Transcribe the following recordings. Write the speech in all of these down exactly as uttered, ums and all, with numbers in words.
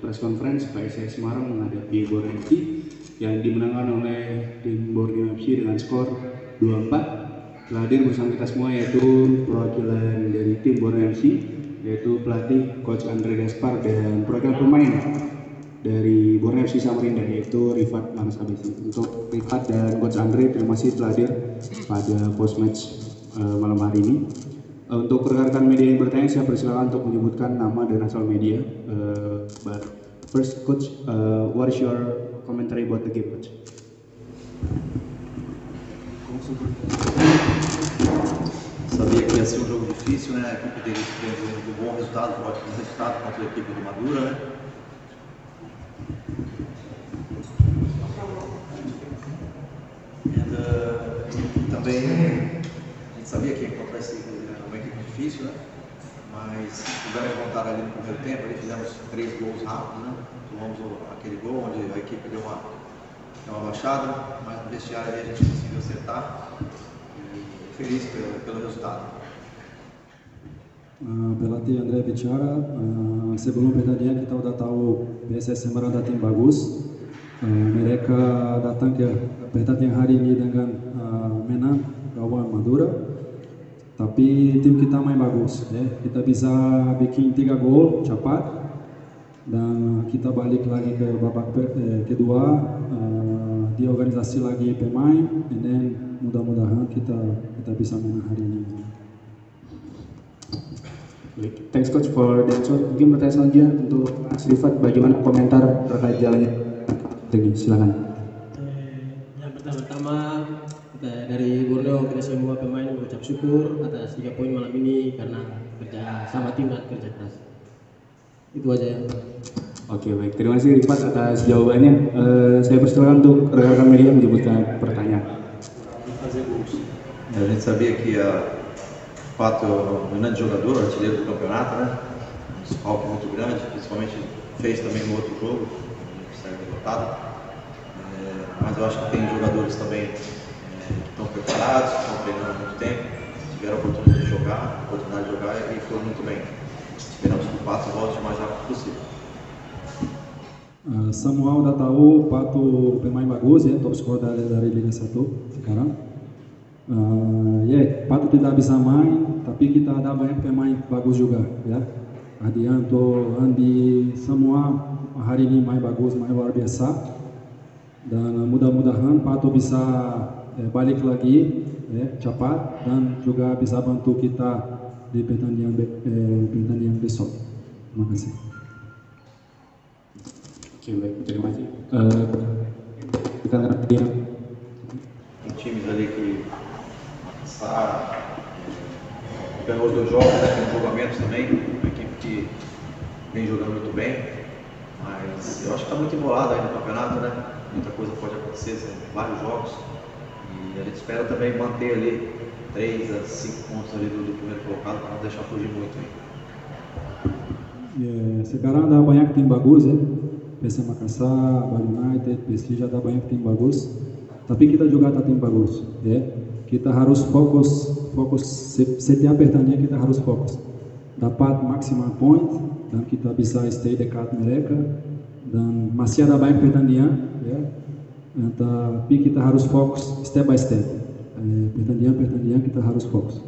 press conference P S S Semarang menghadapi Borneo F C yang dimenangkan oleh tim Borneo F C dengan skor dua empat. Telah hadir bersama kita semua yaitu perwakilan dari tim Borneo F C, yaitu pelatih Coach Andre Gaspar, dan perwakilan pemain dari Borneo F C Samarinda yaitu Rifat Manas Abisi. Untuk Rifat dan Coach Andre, terima kasih telah hadir pada post match uh, malam hari ini. Uh, untuk rekan-rekan media yang bertanya, saya persilakan untuk menyebutkan nama dan asal media. Uh, but first, Coach, uh, what is your commentary about the game, Coach? Sabia que ia ser um jogo difícil, né? A equipe deles fez um bom resultado, um ótimo resultado contra a equipe do Madura, né? And, uh, também a gente sabia que ia encontrar esse, uma equipe difícil, né? Mas tivemos vontade ali no primeiro tempo, ali fizemos três gols rápidos, né? Tomamos aquele gol onde a equipe deu uma, deu uma baixada, mas no vestiário ali a gente conseguiu acertar. Feliz pelo, pelo resultado. Uh, pelatih Andre bicara, uh, sebelum pertandingan kita udah tahu P S S Semarang tim bagus. Uh, mereka datang ke pertandingan hari ini dengan uh, menang lawan Madura. Tapi tim kita main bagus, ya. Kita bisa bikin tiga gol cepat dan kita balik lagi ke babak eh, kedua, uh, di organisasi lagi pemain, and then mudah-mudahan kita kita bisa menang hari ini. Baik, thanks Coach for the answer. Mungkin pertanyaan selanjutnya untuk Mas Rifat, bagaimana komentar terkait jalannya ini? Silakan. Eh, yang pertama-tama kita dari Borneo, kita semua pemain mengucap syukur atas tiga poin malam ini karena kerja sama tim dan kerja keras. Itu aja ya. Oke, baik. Terima kasih Rifat atas jawabannya. Uh, saya persilakan untuk rekan-rekan media menyebutkan pertanyaan. A gente sabia que a Pato é um grande jogador, artilheiro do campeonato, né? Um desfalque muito grande, principalmente fez também no outro jogo, saiu derrotado. É, mas eu acho que tem jogadores também é, que estão preparados, que estão treinando há muito tempo, tiveram a oportunidade de jogar, a oportunidade de jogar e foram muito bem. Esperamos que o Pato volte o mais rápido possível. Uh, Samuel udah tahu Pato pemain bagus, ya, top scorer dari, dari Liga satu sekarang. Uh, ya, yeah, Pato tidak bisa main, tapi kita ada banyak pemain bagus juga, ya. Adianto, Andi, semua hari ini main bagus, main luar biasa. Dan mudah-mudahan Pato bisa eh, balik lagi, ya, cepat dan juga bisa bantu kita di pertandingan eh, pertandingan besok. Terima kasih. Oke, baik, terima kasih. Uh, rekan-rekan media. Tem times ali que está, ganhou os dois jogos, né, tem julgamentos também, uma equipe que vem jogando muito bem, mas eu acho que está muito embolado aí no campeonato, né? Muita coisa pode acontecer, são vários jogos, e a gente espera também manter ali três a cinco pontos ali do, do primeiro colocado para não deixar fugir muito aí. Yeah, sekarang ada banyak tim bagus, ya. P S M Makassar, Bali United, P S G ada banyak tim bagus. Tapi kita juga ada tim bagus, ya. Kita harus fokus, fokus setiap pertandingan kita harus fokus. Dapat maksimal point dan kita bisa stay dekat mereka, dan masih ada banyak pertandingan, ya. Tapi kita harus fokus step by step. Pertandingan-pertandingan kita harus fokus.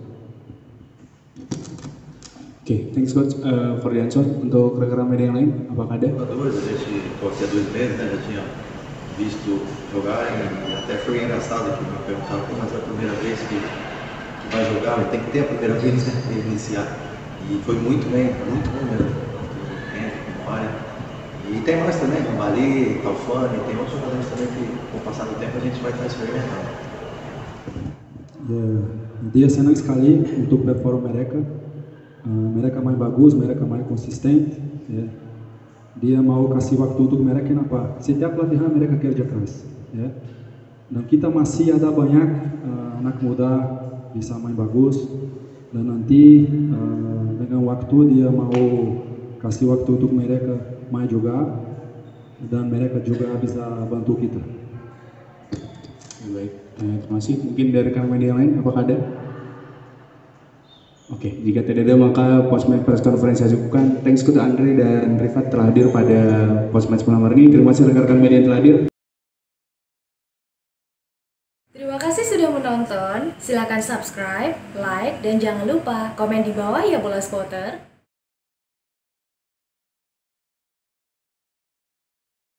Oke, okay, thanks Coach uh, for the answer. Untuk rekan-rekan media yang lain, apakah ada? Jogadores, a gente estou aqui há dois meses, né? Já tinha visto jogar e até foi engraçado que me perguntaram como é a primeira vez que, que vai jogar, tem que ter a primeira vez, né? Para iniciar. E foi muito bem, muito bom mesmo. Olha. E tem mais também, como Bali, Talfani, tem outros jogadores também que com o passar do tempo a gente vai estar experimentando. Yeah. Dia senang sekali untuk perform mereka. Uh, mereka main bagus, mereka main konsisten, ya. Dia mau kasih waktu untuk mereka, kenapa? Setiap latihan mereka kerja keras, ya. Dan kita masih ada banyak uh, anak muda bisa main bagus, dan nanti uh, dengan waktu dia mau kasih waktu untuk mereka main juga, dan mereka juga bisa bantu kita. Baik, terima kasih. Mungkin dari rekan media lain, apakah ada? Oke, jika tidak ada maka postmatch press conference saya cukupkan. Thanks to Andre dan Rifat telah hadir pada postmatch malam hari ini. Terima kasih rekan-rekan media yang telah hadir. Terima kasih sudah menonton. Silakan subscribe, like, dan jangan lupa komen di bawah ya bola spotter.